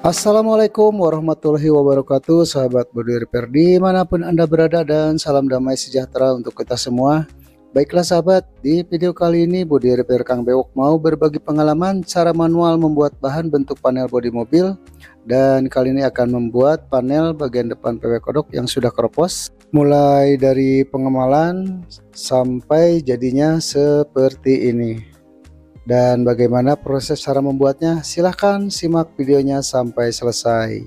Assalamualaikum warahmatullahi wabarakatuh, sahabat body repair dimanapun Anda berada, dan salam damai sejahtera untuk kita semua. Baiklah sahabat, di video kali ini body repair Kang Bewok mau berbagi pengalaman cara manual membuat bahan bentuk panel bodi mobil. Dan kali ini akan membuat panel bagian depan PW kodok yang sudah keropos, mulai dari pengemalan sampai jadinya seperti ini. Dan bagaimana proses cara membuatnya? Silahkan simak videonya sampai selesai.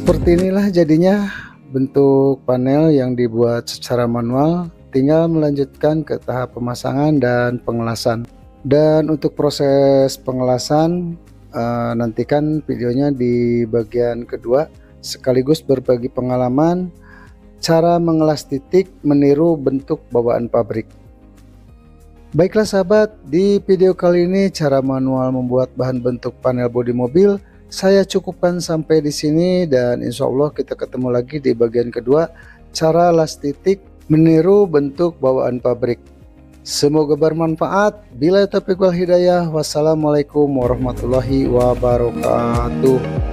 Seperti inilah jadinya bentuk panel yang dibuat secara manual, tinggal melanjutkan ke tahap pemasangan dan pengelasan. Dan untuk proses pengelasan, nantikan videonya di bagian kedua, sekaligus berbagi pengalaman cara mengelas titik meniru bentuk bawaan pabrik. Baiklah sahabat, di video kali ini cara manual membuat bahan bentuk panel bodi mobil saya cukupkan sampai di sini, dan insya Allah kita ketemu lagi di bagian kedua, cara las titik meniru bentuk bawaan pabrik. Semoga bermanfaat. Bila taufiq wal hidayah. Wassalamualaikum warahmatullahi wabarakatuh.